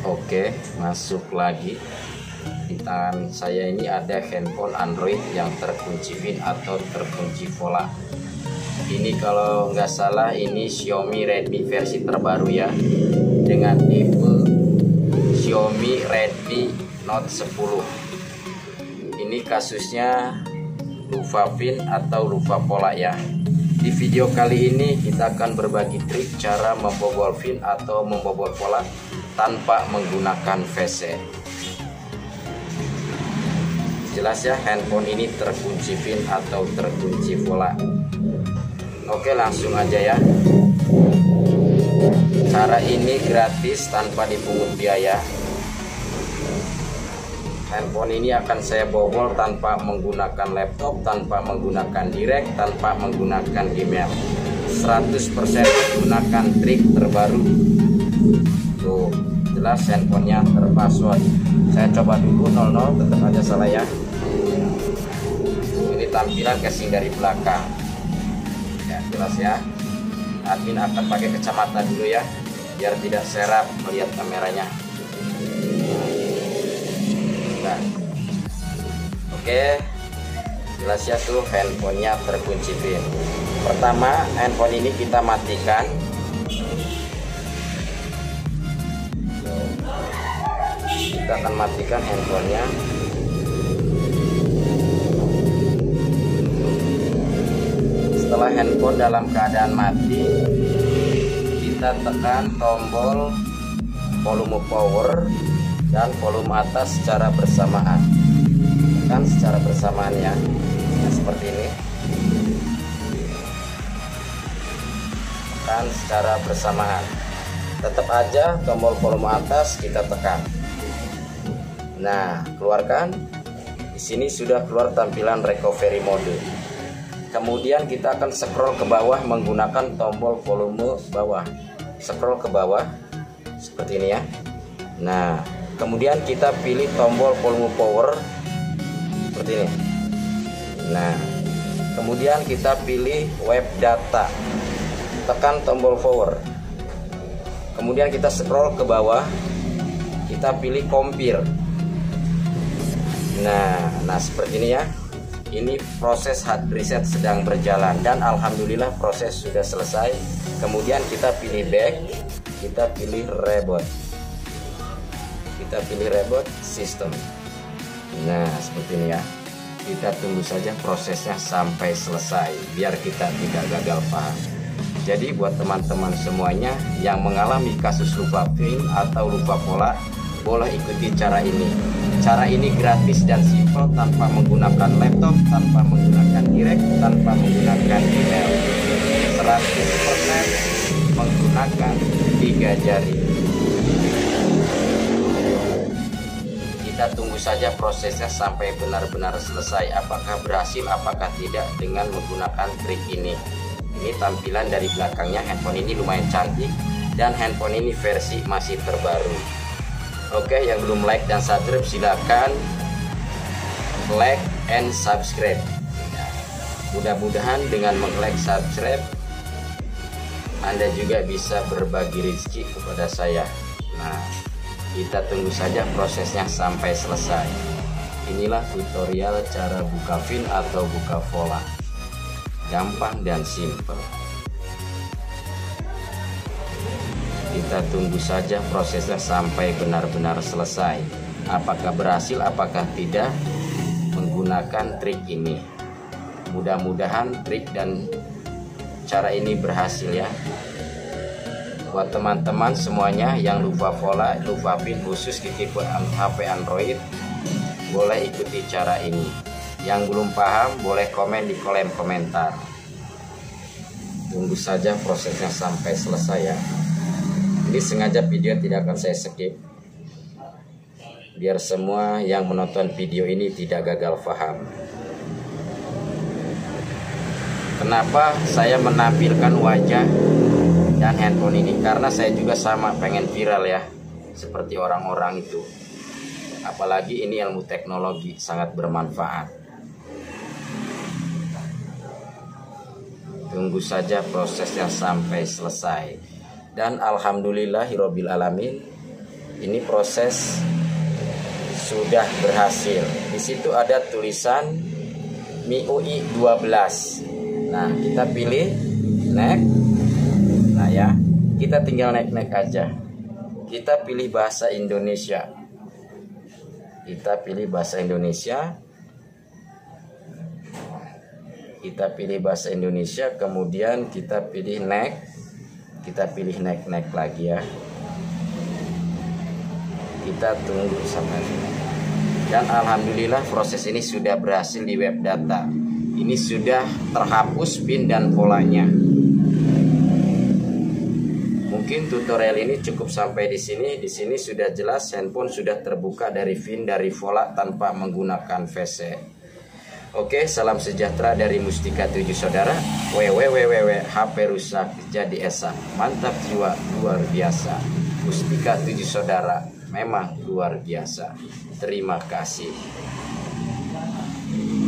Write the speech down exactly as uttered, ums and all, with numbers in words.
Oke, masuk lagi. Di tangan saya ini ada handphone Android yang terkunci pin atau terkunci vola. Ini kalau nggak salah ini Xiaomi Redmi versi terbaru ya, dengan tipe Xiaomi Redmi Note sepuluh. Ini kasusnya lupa pin atau lupa pola ya. Di video kali ini kita akan berbagi trik cara membobol pin atau membobol pola tanpa menggunakan V C. Jelas ya, handphone ini terkunci pin atau terkunci pola. Oke, langsung aja ya. Cara ini gratis tanpa dipungut biaya. Handphone ini akan saya bobol tanpa menggunakan laptop, tanpa menggunakan direct, tanpa menggunakan email. seratus persen menggunakan trik terbaru. Tuh, jelas handphonenya terpassword. Saya coba dulu nol nol, tetap aja salah ya. Ini tampilan casing dari belakang. Ya, jelas ya. Admin akan pakai kacamata dulu ya, biar tidak serap melihat kameranya. Nah, oke, jelas ya tuh handphonenya terkunci pin. Pertama, handphone ini kita matikan. Kita akan matikan handphonenya. Setelah handphone dalam keadaan mati, kita tekan tombol volume power dan volume atas secara bersamaan. Tekan secara bersamaan ya, nah, seperti ini. Tekan secara bersamaan. Tetap aja tombol volume atas kita tekan. Nah, keluarkan. Di sini sudah keluar tampilan recovery mode. Kemudian kita akan scroll ke bawah menggunakan tombol volume bawah. Scroll ke bawah seperti ini ya. Nah, kemudian kita pilih tombol volume power seperti ini. Nah, kemudian kita pilih web data. Tekan tombol power. Kemudian kita scroll ke bawah. Kita pilih compare. Nah, nah seperti ini ya. Ini proses hard reset sedang berjalan dan alhamdulillah proses sudah selesai. Kemudian kita pilih back, kita pilih reboot. Kita pilih reboot sistem. Nah, seperti ini ya. Kita tunggu saja prosesnya sampai selesai biar kita tidak gagal paham. Jadi buat teman-teman semuanya yang mengalami kasus lupa pin atau lupa pola, boleh ikuti cara ini. Cara ini gratis dan simpel, tanpa menggunakan laptop, tanpa menggunakan direct, tanpa menggunakan email. seratus persen menggunakan tiga jari. Kita tunggu saja prosesnya sampai benar-benar selesai. Apakah berhasil, apakah tidak dengan menggunakan trik ini. Ini tampilan dari belakangnya. Handphone ini lumayan cantik dan handphone ini versi masih terbaru. Oke, yang belum like dan subscribe silakan like and subscribe. Mudah-mudahan dengan meng-like subscribe Anda juga bisa berbagi rezeki kepada saya. Nah, kita tunggu saja prosesnya sampai selesai. Inilah tutorial cara buka pin atau buka vola. Gampang dan simple. Kita tunggu saja prosesnya sampai benar-benar selesai. Apakah berhasil, apakah tidak menggunakan trik ini. Mudah-mudahan trik dan cara ini berhasil ya. Buat teman-teman semuanya yang lupa vola, lupa pin khusus di tipe H P Android, boleh ikuti cara ini. Yang belum paham boleh komen di kolom komentar. Tunggu saja prosesnya sampai selesai ya. Ini sengaja video tidak akan saya skip biar semua yang menonton video ini tidak gagal paham. Kenapa saya menampilkan wajah dan handphone ini? Karena saya juga sama pengen viral ya, seperti orang-orang itu. Apalagi ini ilmu teknologi sangat bermanfaat. Tunggu saja prosesnya sampai selesai. Dan alhamdulillahirobbil alamin, Ini proses sudah berhasil. Di situ ada tulisan M I U I dua belas. Nah, kita pilih next. Nah ya, kita tinggal next-next aja. Kita pilih bahasa Indonesia. Kita pilih bahasa Indonesia. Kita pilih bahasa Indonesia, kemudian kita pilih next. Kita pilih next-next lagi ya. Kita tunggu sampai ini. Dan alhamdulillah proses ini sudah berhasil di web data. Ini sudah terhapus pin dan polanya. Mungkin tutorial ini cukup sampai di sini. Di sini sudah jelas handphone sudah terbuka dari pin dari vola tanpa menggunakan V C. Oke, salam sejahtera dari Mustika tujuh Saudara. Www H P rusak jadi esak. Mantap jiwa luar biasa. Mustika tujuh Saudara memang luar biasa. Terima kasih.